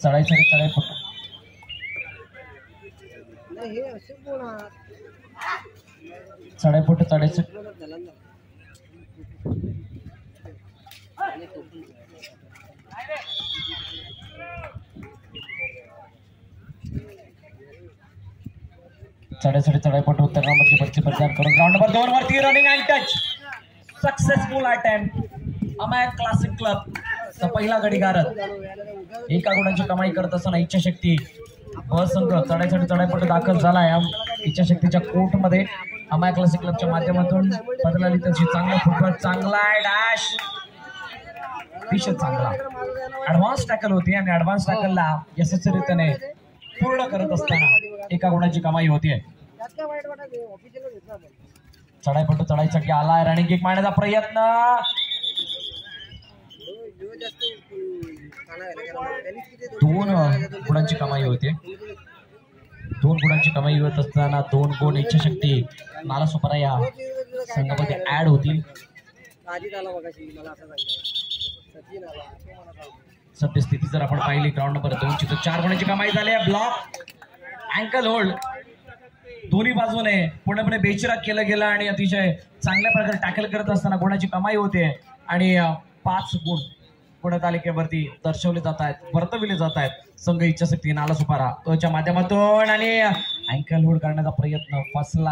चढाईसाठी चढाई चढाईपोट चढायचं चढाईसाठी चढाईपोट उत्तर राऊंडची बच्चे प्रदान करून राऊंड नंबर 2 वरती running and touch successful attempt अमायक क्लासिक क्लब चा पहिला गडी गारद एका गुणाची कमाई करत असताना इच्छाशक्ती ब संघ चढाईसाठी चढाईपोट दाखल झाला या इच्छाशक्तीच्या कोर्ट मध्ये अमायक क्लासिक क्लबच्या माध्यमातून बदलाली त्याची चांगला फुटबॉल चांगला आहे डॅश अतिशय चांगला ऍडव्हान्स टॅकल होती आणि ऍडव्हान्स टॅकलला यशस्वीरित्याने पूर्ण करत असताना एका गुणाची कमाई होतीये चढाईपटू चढाईसाठी आलाय रनिंग किक मारण्याचा प्रयत्न दोन गुणांची कमाई होते 2 गुणांची कमाई होत असताना 2 गुण इच्छाशक्ती नालासोपारा या संघामध्ये ऍड होतील सद्यस्थिती जर आपण पाहिली ग्राउंड नंबर 2 ची तर 4 गुणांची कमाई झाली आहे ब्लॉक अँकल होल्ड दोन्ही बाजूने पूर्णपणे बेचिराग केलं गेलं आणि अतिशय चांगल्या प्रकारे टॅकल करत असताना गुणाची कमाई होते आणि 5 गुण गुणतालिकेवरती दर्शवले जात आहेत वर्तविले जात आहेत संघ इच्छाशक्ती नालासोपारा च्या माध्यमातून आणि अँकल होल्ड करण्याचा प्रयत्न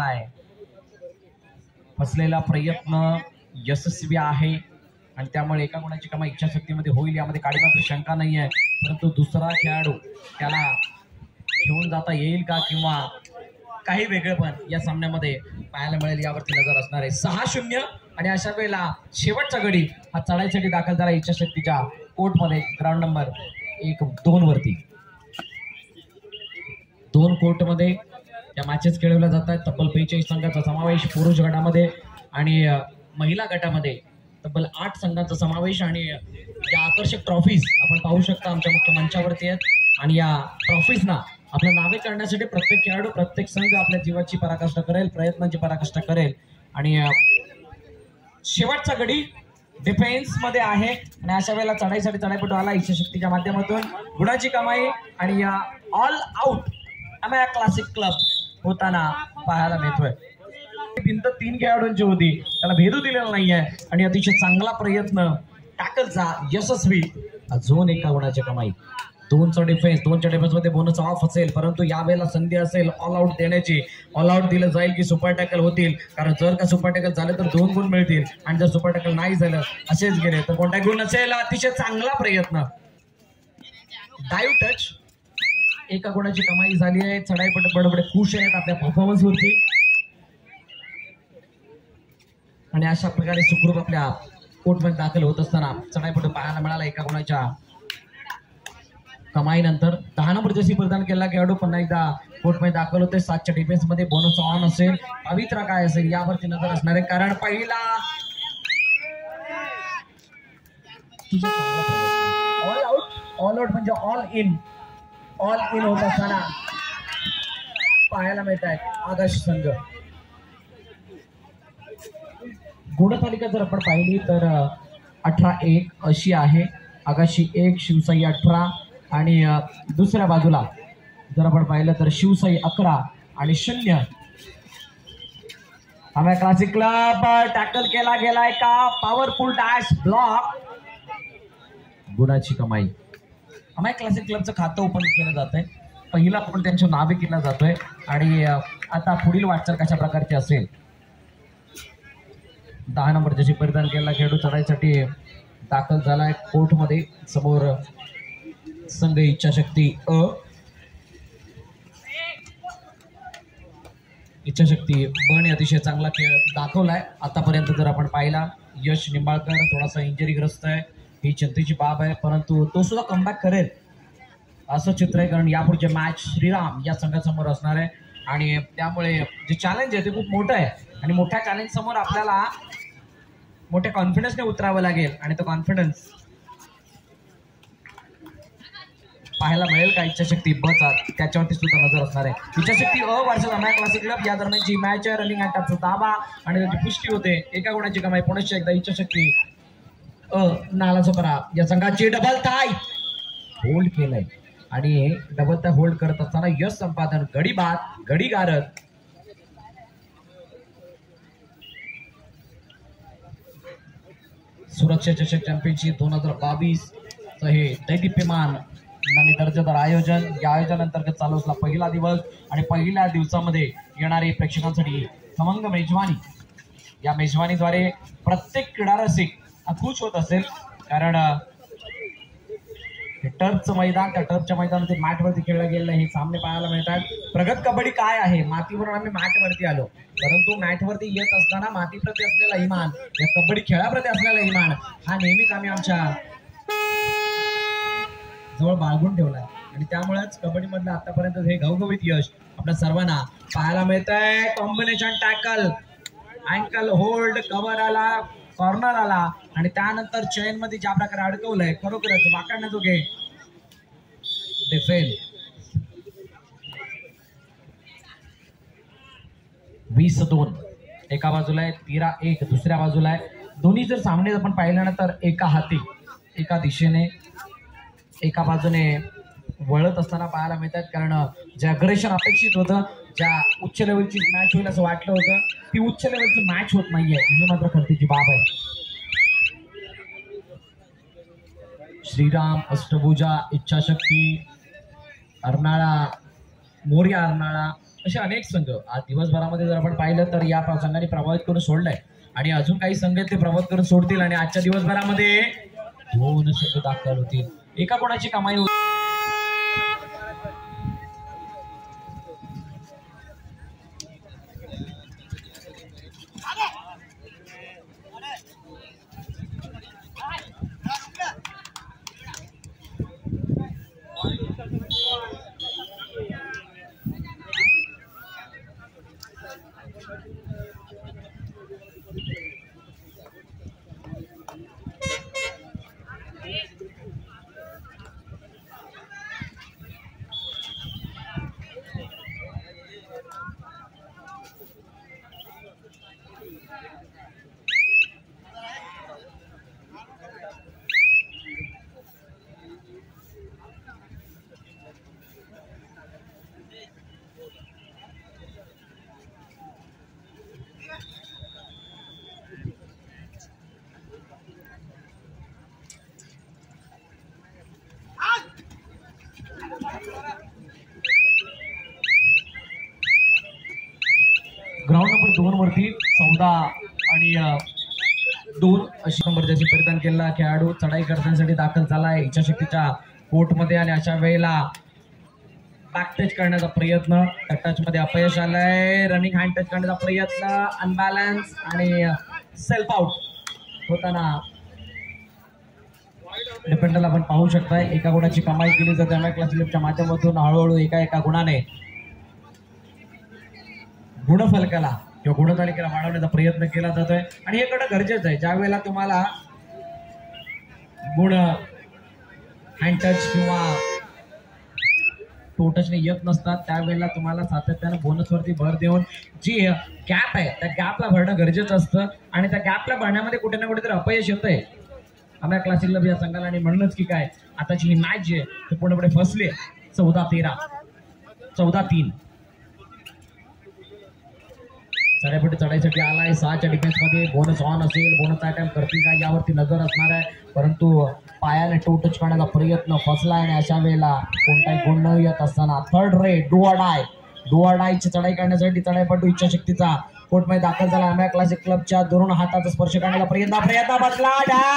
फसलेला प्रयत्न यशस्वी आहे आणि त्यामुळे एका गुणाची कमाई इच्छाशक्तीमध्ये होईल यामध्ये काळी मात्र शंका नाही आहे परंतु दुसरा खेळाडू त्याला घेऊन जाता येईल का किंवा काही वेगळे पण या सामन्यामध्ये पाहायला मिळेल यावरती नजर असणार आहे 6-0 आणि अशा वेळेला शेवटचा गडी हा चढाईसाठी दाखल झाला इच्छाशक्तीच्या कोर्टमध्ये ग्राउंड नंबर 1-2 वरती 2 कोर्टमध्ये या मॅचेस खेळवल्या जात आहेत तब्बल 45 संघांचा समावेश पुरुष गटामध्ये आणि महिला गटामध्ये तब्बल 8 संघांचा समावेश आणि या आकर्षक ट्रॉफीज आपण पाहू शकता आमच्या मुख्य मंचावरती आहेत आणि या ट्रॉफीजना आपल्या नावे करण्यासाठी प्रत्येक खेळाडू प्रत्येक संघ आपल्या जीवाची पराकाष्ठा करेल प्रयत्नांची पराकाष्ठा करेल आणि शेवटचा गडी डिफेन्स मध्ये आहे आणि अशा वेळेला चढाईसाठी चढाईपटू आला इच्छाशक्तीच्या माध्यमातून गुणाची कमाई आणि या ऑल आउट अमायक क्लासिक क्लब होताना पाहायला मिळतोय भिंत 3 खेळाडूंची होती त्याला भेदू दिलेला नाहीये आणि अतिशय चांगला प्रयत्न टॅकलचा यशस्वी अजून एका गुणाची कमाई 2चा डिफेन्स 2च्या डिफेन्स मध्ये बोनस ऑफ असेल परंतु यावेळेला संधी असेल ऑल आउट देण्याची ऑल आउट दिलं जाईल की सुपर टॅकल होतील कारण जर का सुपर टॅकल झालं तर 2 गुण मिळतील आणि जर सुपर टॅकल नाही झालं असेच गेले तर कोणता गुण नसेल अतिशय चांगला प्रयत्न डाईव्ह टच एका गुणाची कमाई झाली आहे चढाईपट बडबडे खुश आहेत आपल्या परफॉर्मन्स वरती आणि अशा प्रकारे सुखरूप आपल्या कोर्टमध्ये दाखल होत असताना चढाईपटू पाहायला मिळाला एका गुणाच्या कमाई नंतर 10 नंबर जशी प्रदान केला खेळाडू पुन्हा एकदा कोर्टमध्ये दाखल होते 7च्या डिफेन्स मध्ये बोनस ऑन असेल पवित्रा काय असेल यावरती नजर असणार आहे कारण पहिला ऑल आउट म्हणजे ऑल इन होत असताना पाहायला मिळत आहे आकाश संघ गुणतालिका जर आपण पाहिली तर 18-1 अशी आहे आकाशी 1 शिवसाई 18 आणि दुसऱ्या बाजूला जर आपण पाहिलं तर शिवसाई 11 आणि 0 अमायक क्लासिक क्लब टॅकल केला गेलाय का पॉवरफुल डॅश ब्लॉक गुणाची कमाई अमायक क्लासिक क्लबचं खातं ओपन केलं जात आहे पहिला पण त्यांच्या नावे केला जातोय आणि आता पुढील वाटचाल कशा प्रकारची असेल 10 नंबर जशी परिधान केला खेळाडू चढाईसाठी दाखल झालाय कोर्टमध्ये समोर संघ इच्छाशक्ती इच्छाशक्ती बने अतिशय चांगला खेळ दाखवलाय आतापर्यंत जर आपण पाहिला यश निंबाळकर थोडासा इंजरीग्रस्त आहे ही चिंतेची बाब आहे परंतु तो सुद्धा कमबॅक करेल असं चित्र आहे कारण यापुढचे मॅच श्रीराम या संघासमोर असणार आहे आणि त्यामुळे जे चॅलेंज आहे ते खूप मोठं आहे आणि मोठ्या चॅलेंज समोर आपल्याला मोठ्या कॉन्फिडन्सने उतरावं लागेल आणि तो कॉन्फिडन्स पाहायला मिळेल का इच्छाशक्ती बचा त्याच्यावरती सुद्धा नजर असणार आहे इच्छाशक्ती वर्सेस अमायक क्लासिक क्लब या दरम्यानची मॅच आहे रनिंग अटॅकचा दाबा आणि त्याची पुष्टी होते एका गुणाची कमाई पुनश्च एकदा इच्छाशक्ती नालासोपारा या संघाची डबल थाय होल्ड केलंय आणि डबल त्या होल्ड करत असताना यश संपादन गडी बाद गडी गारत सुरक्षा चषक चॅम्पियनशिप 2022 हे दैदिप्यमान आणि दर्जेदार आयोजन. या आयोजनांतर्गत चालू असला पहिला दिवस आणि पहिल्या दिवसामध्ये येणारे प्रेक्षकांसाठी खमंग मेजवानी. या मेजवानीद्वारे प्रत्येक क्रीडा रसिक खुश होत असेल, कारण टर्फचं मैदान, त्या टर्फच्या मैदानामध्ये मॅटवरती खेळलं गेलेलं हे सामने पाहायला मिळतात. प्रगत कबड्डी काय आहे, मातीवरून आम्ही मॅटवरती आलो, परंतु मॅटवरती येत असताना मातीप्रती असलेला इमान, या कबड्डी खेळाप्रती असलेला इमान हा नेहमीच आम्ही आमच्या जवळ बाळगून ठेवलाय. आणि त्यामुळेच कबड्डी मधलं आतापर्यंत हे घवघवीत यश आपल्या सर्वांना पाहायला मिळत आहे. Combination tackle, ankle hold, cover आला, कॉर्नर आला आणि त्यानंतर चेन मध्ये ज्या प्रकारे अडकवलंय खरोखरच वाकडण्याजोगे डिफेंड. 20-2 एका बाजूला आहे, 13-1 दुसऱ्या सामना आहे. दोन्ही जर सामने आपण पाहिल्यानंतर एका हाती एका दिशेने एका बाजूने वळत असताना पाहायला मिळतात, कारण जे अग्रेशन अपेक्षित होतं, ज्या उच्च लेवलची मॅच होईल असं वाटलं होतं, ती उच्च लेवलची मॅच होत नाहीये, ही मात्र खर्तीची बाब आहे. श्रीराम, अष्टभुजा, इच्छाशक्ती, अर्नाळा, मोर्या अर्नाळा असे अनेक संघ आज दिवसभरामध्ये जर आपण पाहिलं तर या संघाने प्रभावित करून सोडलंय आणि अजून काही संघ ते प्रभावित करून सोडतील आणि आजच्या दिवसभरामध्ये 2 संघ दाखल होतील. एका कोणाची कमाई होती. ग्राउंड नंबर 2 वरती 14 आणि 2 अशी नंबर जशी परिधान केलेला खेळाडू चढाई करण्यासाठी दाखल झालाय इच्छाशक्तीच्या कोर्टमध्ये आणि अशा वेळेला बॅक टच करण्याचा प्रयत्न, टच मध्ये अपयश आलंय. रनिंग हँड टच करण्याचा प्रयत्न, अनबॅलन्स आणि सेल्फ आउट होताना डिफेंडरला आपण पाहू शकताय. एका गुणाची कमाई केली जाते एमआय क्लासिकच्या माध्यमातून. हळूहळू एका गुणाने गुणफलकाला किंवा गुणतालिकेला वाढवण्याचा प्रयत्न केला जातोय आणि हे कडं गरजेचं आहे. ज्या वेळेला तुम्हाला गुण हँड टच किंवा टो टचने येत नसतात, त्यावेळेला तुम्हाला सातत्यानं बोनसवरती भर देऊन जी गॅप आहे त्या गॅपला भरणं गरजेचं असतं आणि त्या गॅपला भरण्यामध्ये कुठे ना कुठेतरी अपयश येतंय आम्हा क्लासिक क्लब या संघाला. आणि म्हणूनच की काय आताची ही मॅच जी आहे ते पुढे फसली. 14-13 14-3 चढाईपट्टी चढाईसाठी आलाय. 6च्या डिफेन्स मध्ये बोनस ऑन असेल, बोनस अटॅम्प्ट करतील का यावरती नजर असणार आहे, परंतु पायाने टो टच करण्याचा प्रयत्न फसलाय आणि अशा वेळेला कोणताही गुण न येत असताना थर्ड रेट डू ऑर डायची चढाई करण्यासाठी चढाईपट्टू इच्छाशक्तीचा कोर्टमध्ये दाखल झाला. आम्हा क्लासिक क्लबच्या दोन हाताचा स्पर्श करण्याचा प्रयत्न बसला.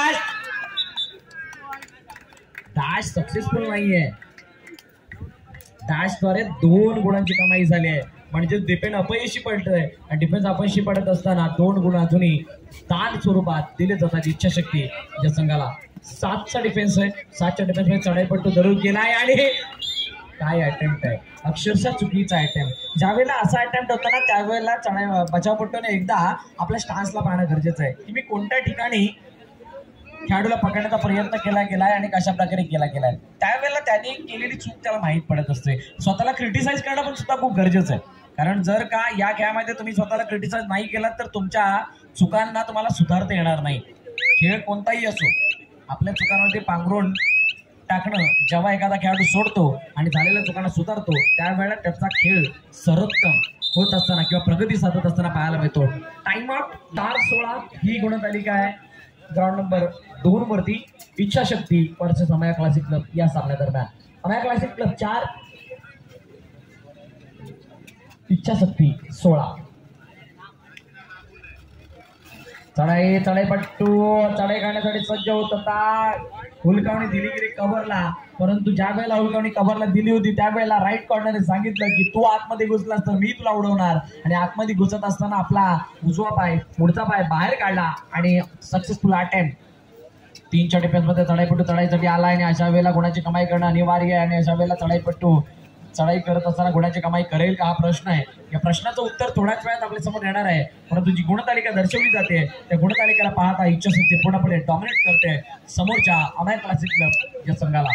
डॅश सक्सेसफुल नाहीये. डॅशद्वारे 2 गुणांची कमाई झाली आहे, म्हणजे डिफेन्स अपयशी पडतोय आणि डिफेन्स अपयशी पडत असताना 2 गुण अजूनही ताण स्वरूपात दिले जातात इच्छाशक्ती या संघाला. 7चा डिफेन्स आहे. 7च्या डिफेन्स मध्ये चढाईपट्टू जरूर केलाय आणि काय अटेम्प्ट आहे, अक्षरशः चुकीचा अटेम्प्ट. ज्यावेळेला असा अटेम्प्ट होता ना त्यावेळेला बचावपट्टूने एकदा आपल्या स्टान्सला पाहणं गरजेचं आहे की मी कोणत्या ठिकाणी खेळाडूला पकडण्याचा प्रयत्न केला गेलाय आणि कशा प्रकारे केला गेलाय. त्यावेळेला त्यांनी केलेली चूक त्याला माहीत पडत असते. स्वतःला क्रिटिसाइज करणं पण सुद्धा खूप गरजेचं आहे, कारण जर का या खेळामध्ये तुम्ही स्वतःला क्रिटिसाइज नाही केलात तर तुमच्या चुकांना तुम्हाला सुधारता येणार नाही. खेळ कोणताही असो आपल्या चुकांमध्ये पांघरून टाकणं जेव्हा एखादा खेळाडू सोडतो आणि झालेल्या चुकांना सुधारतो त्यावेळेला त्याचा खेळ सर्वोत्तम होत असताना किंवा प्रगती साधत असताना पाहायला मिळतो. टाइम आउट 4-16 ही गुणतालिका आहे ग्राउंड नंबर 2 वरती. इच्छाशक्ती वर्सेस अमाया क्लासिक क्लब या सामन्यादरम्यान. अमाया क्लासिक क्लब 4, इच्छाशक्ती 16. चढाई चढाईपट्टू चढाई करण्यासाठी सज्ज होत होता. हुलकावणी दिली गेली कव्हरला, परंतु ज्या वेळेला हुलकावणी कव्हरला दिली होती त्यावेळेला राईट कॉर्नरने सांगितलं की तू आतमध्ये घुसलास तर मी तुला उडवणार. आणि आतमध्ये घुसत असताना आपला उजवा पाय पुढचा पाय बाहेर काढला आणि सक्सेसफुल अटेम्प्ट. 3च्या डिफेन्समध्ये चढाईपट्टू चढाईसाठी आला आणि अशा वेळेला गुणाची कमाई करणं अनिवार्य आहे. आणि अशा वेळेला चढाईपट्टू चढाई करत असताना गुणाची कमाई करेल का हा प्रश्न आहे. या प्रश्नाचं उत्तर थोड्याच वेळात आपल्या समोर येणार आहे. परंतु जी गुणतालिका दर्शवली जाते त्या गुणतालिकेला पाहता इच्छाशक्ती पूर्णपणे डॉमिनेट करते समोरच्या अमाया क्लासिक क्लब या संघाला.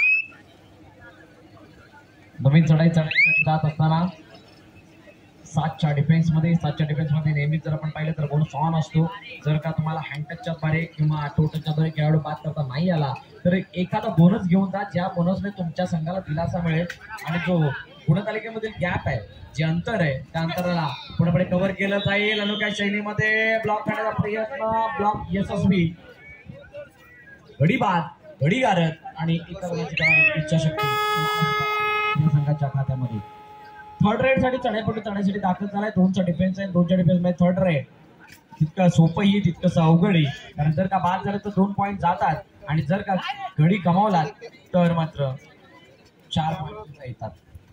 नवीन चढाई जात असताना 7च्या डिफेन्समध्ये नेहमीच जर आपण पाहिलं तर बोनस ऑन असतो. जर का तुम्हाला हँडटचच्या द्वारे किंवा टोटलच्या द्वारे खेळाडू बाद करता नाही आला तर एखादा बोनस घेऊन जा ज्या बोनसने तुमच्या संघाला दिलासा मिळेल आणि जो गुणतालिकेमधील गॅप आहे जे अंतर आहे त्या अंतराला पूर्णपणे कव्हर केलं जाईल. अनोख्या शैलीमध्ये ब्लॉक करण्याचा प्रयत्न, ब्लॉक यशस्वी, घडी बाद घडी गारत आणि एका गुणाची इच्छाशक्ती संघाच्या खात्यामध्ये. थर्ड रेड साठी चढाईपट्टू चढाईसाठी दाखल झालाय. 2चा डिफेन्स आहे. 2च्या डिफेन्स मध्ये थर्ड रेड तितकं सोपंही तितकंच अवघडही, कारण जर का बाद झालं तर 2 पॉईंट जातात आणि जर का घडी गमावला तर मात्र 4 पॉईंट येतात.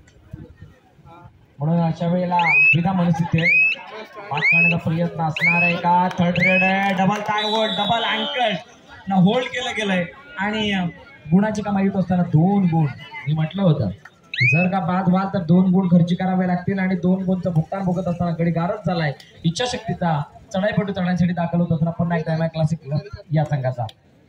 म्हणून अशा वेळेला विधा मनस्थिती बाद करण्याचा प्रयत्न असणार आहे का. थर्ड रेड आहे. डबल टायवर्ड डबल अँकल ना होल्ड केलं गेलंय आणि गुणाची कमाई होत असताना 2 गुण. मी म्हटलं होतं जर का बाद व्हाल तर 2 गुण खर्ची करावे लागतील आणि 2 गुणचं भुगतान बघत असताना गडी गारच झालाय. इच्छाशक्तीचा चढाईपट्टू चढण्यासाठी दाखल होत असताना पुन्हा एकदा क्लासिक क्लब या संघाचा.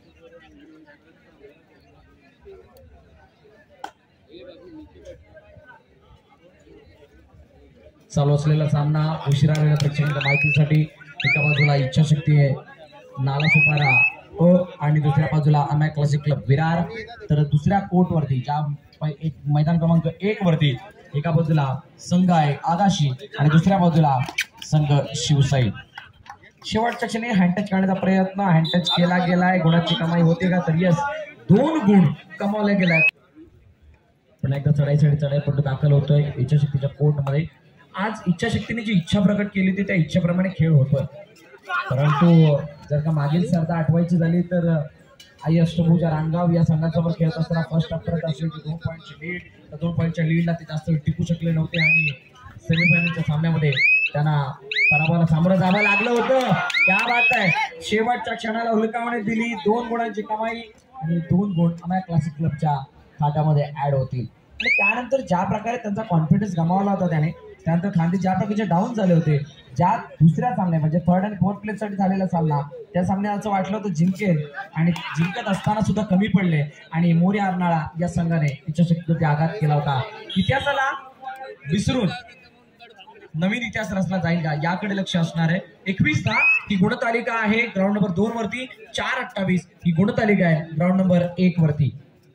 चालू असलेला सामना उशिरा आलेल्या प्रेक्षकांच्या माहितीसाठी एका बाजूला इच्छाशक्ती आहे नालासोपारा आणि दुसऱ्या बाजूला अमाया क्लासिक क्लब विरार. तर दुसऱ्या कोर्टवरती ज्या मैदान क्रमांक 1 वरती एका बाजूला संघ आहे आगाशी आणि दुसऱ्या बाजूला संघ शिवसाई. शेवटच्या क्षणी हँडटच करण्याचा प्रयत्न, हँडटच केला गेलाय. गुणाची कमाई होते का तर यस 2 गुण कमावले गेलाय. पुन्हा एकदा चढाईपट्टू दाखल होतोय इच्छाशक्तीच्या कोर्टमध्ये. आज इच्छाशक्तीने जी इच्छा प्रकट केली होती त्या इच्छेप्रमाणे खेळ होतोय. परंतु जर का मागील स्पर्धा आठवायची झाली तर आई अष्टभुजा रानगाव या संघासोबत खेळत असताना फर्स्ट हाफ असेल 2 पॉईंटची लीड, त्या 2 पॉईंटच्या लीडला ते जास्त टिकू शकले नव्हते आणि सेमीफायनलच्या सामन्यामध्ये त्यांना पराभवाला सामोरं जावं लागलं होतं. त्या बात आहे शेवटच्या क्षणाला हुलकावणी दिली. 2 गुणांची कमाई आणि 2 गुण अमाया क्लासिक क्लबच्या खात्यामध्ये ऍड होतील. आणि त्यानंतर ज्या प्रकारे त्यांचा कॉन्फिडन्स गमावला होता त्यानंतर खांदे ज्या प्रकारचे डाऊन झाले होते, ज्या दुसऱ्या सामन्या म्हणजे 3rd आणि 4th प्लेस साठी झालेला सामना त्या सामन्यात असं वाटलं होतं जिंकेल आणि जिंकत असताना सुद्धा कमी पडले आणि मोरी अर्नाळा या संघाने इच्छाशक्तीवरती आघात केला होता. इतिहासाला विसरून नवीन इतिहास रचला जाईल का याकडे लक्ष असणार आहे. 21-10 ही गुणतालिका आहे ग्राउंड नंबर 2 वरती. 4-28 ही गुणतालिका आहे ग्राउंड नंबर 1 वरती.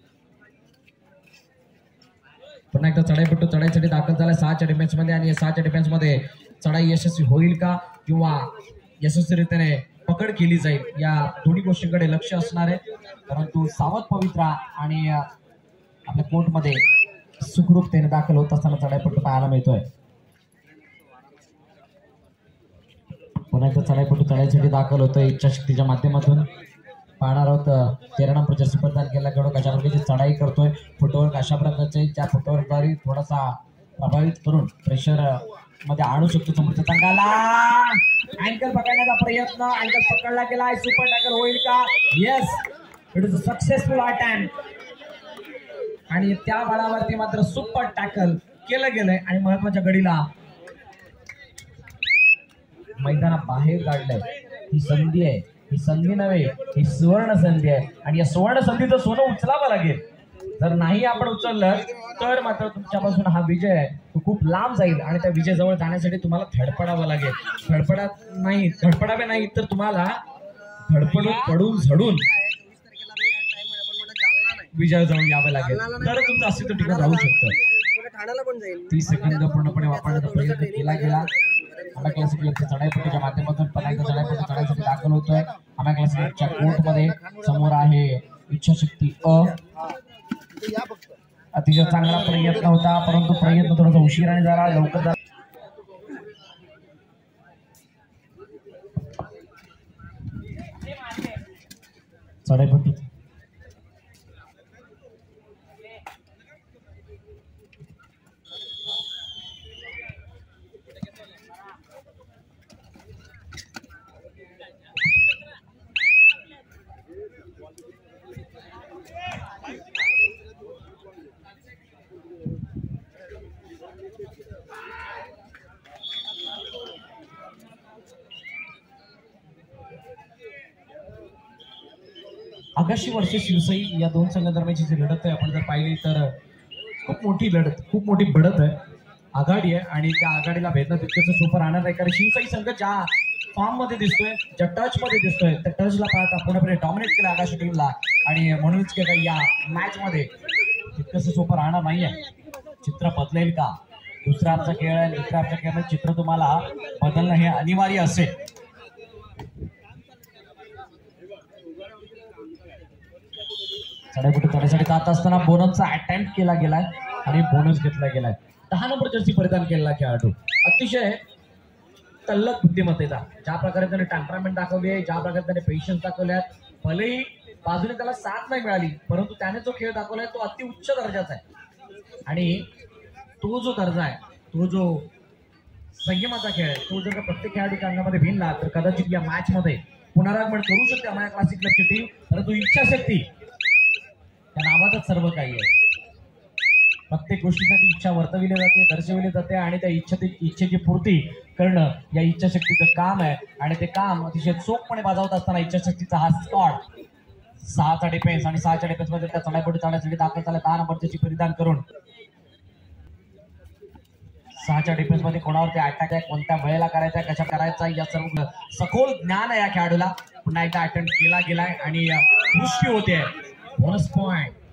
पुन्हा एकदा चढाईपट्टू चढाईसाठी दाखल झाला 6च्या डिफेन्स मध्ये आणि 6च्या डिफेन्स मध्ये चढाई यशस्वी होईल का किंवा यशस्वीरित्याने पकड केली जाईल या दोन्ही गोष्टींकडे लक्ष असणार आहे. परंतु सावध पवित्रा आणि आपल्या कोर्टमध्ये सुखरूपतेने दाखल होत असताना चढाईपट्टू पाहायला मिळतोय. पुन्हा एकदा चढाईपट्टू चढाईसाठी दाखल होतोय इच्छाशक्तीच्या माध्यमातून. पाहणार आहोत 13 नंबरच्या स्पर्धात गेला खेळाडू कशा प्रकारची चढाई करतोय. फुटवर्क अशा प्रकारचे ज्या फुटवर्कद्वारे थोडासा प्रभावित करून प्रेशर मध्ये आणू शकतो समोरच्या संघाला. अँकल पकडण्याचा प्रयत्न, अँकल पकडला गेलाय. सुपर टॅकल होईल का. Yes, it is a successful attempt आणि त्या बळावरती मात्र सुपर टॅकल केलं गेलंय आणि महत्वाच्या गडीला मैदाना बाहेर काढलंय. ही संधी आहे, ही संधी नव्हे, ही सुवर्ण संधी आहे आणि या सुवर्ण संधीचं सोनं उचलावं लागेल. जर नाही आपण उचललं तर मात्र तुमच्यापासून हा विजय आहे तो खूप लांब जाईल आणि त्या विजयाजवळ जाण्यासाठी तुम्हाला धडपडावं लागेल. धडपडावे नाही तर तुम्हाला धडपडून पडून झडून विजय जाऊन यावं लागेल तर तुमचं अस्तित्व टिकून राहू शकतं. 30 सेकंद पूर्णपणे वापरण्याचा प्रयत्न केला गेला. आम्हा क्लासिकच्या चढाईपट्टीच्या माध्यमातून पुन्हा एकदा चढाईपट्टी चढायसाठी दाखल होतोय. आम्हा क्लासिकच्या कोर्टमध्ये समोर आहे इच्छाशक्ती अतिशय चांगला प्रयत्न होता परंतु प्रयत्न थोडासा उशिराने झाला. लवकर चढाईपट्टी आगाशी वर्षे शिवसाई या दोन संघादरम्यानची जी लढत आहे आपण जर पाहिली तर खूप मोठी लढत खूप मोठी बढत आहे. आघाडी आहे आणि त्या आघाडीला भेदणं तितकंच सोपं राहणार नाही कारण शिवसाई संघ ज्या फॉर्म मध्ये दिसतोय ज्या टच मध्ये दिसतोय त्या टचला पाहता पूर्णपणे डॉमिनेट केलं आगाशी टीमला आणि म्हणूनच काही या मॅच मध्ये तितकंच सोपं राहणार नाहीये. चित्र बदलेल का? दुसरा आमचा खेळ आहे दुसऱ्या आमच्या खेळामध्ये चित्र तुम्हाला बदलणं हे अनिवार्य असेल. चढाईपट्टी चढायसाठी जात असताना बोनसचा अटेम्प्ट केला गेलाय आणि बोनस घेतला गेलाय. 10 नंबर जर्सी परिधान केलेला खेळाडू अतिशय तल्लख बुद्धिमत्तेचा ज्या प्रकारे त्याने टेम्परामेंट दाखवली आहे ज्या प्रकारे त्याने पेशन्स दाखवले भलेही बाजूने त्याला साथ नाही मिळाली परंतु त्याने जो खेळ दाखवलाय तो अति उच्च दर्जाचा आहे आणि तो जो दर्जा आहे तो जो संयमाचा खेळ आहे तो जर का प्रत्येक खेळाडूच्या अंगामध्ये भिनला तर कदाचित या मॅच मध्ये पुनरागमन करू शकते आम्हाला क्लासिक क्लबची टीम. परंतु इच्छाशक्ती त्या नावातच सर्व काही आहे. प्रत्येक गोष्टीसाठी इच्छा वर्तविली जाते दर्शविली जाते आणि त्या इच्छेची पूर्ती करणं या इच्छाशक्तीचं काम आहे आणि ते काम अतिशय चोखपणे बजावत असताना इच्छाशक्तीचा हा स्क्वॉड 6चा डिफेन्स आणि 6च्या डिफेन्स मध्ये त्या चढाईपट्टी चढण्यासाठी दाखल झाला. 10 नंबरची परिधान करून 6च्या डिफेन्स मध्ये कोणावरती अटॅक आहे कोणत्या वेळेला करायचा कशा करायचा या सर्व सखोल ज्ञान आहे या खेळाडूला. पुन्हा एकदा अटेम्प्ट केला गेलाय आणि दृष्टी होते बोनस पॉइंट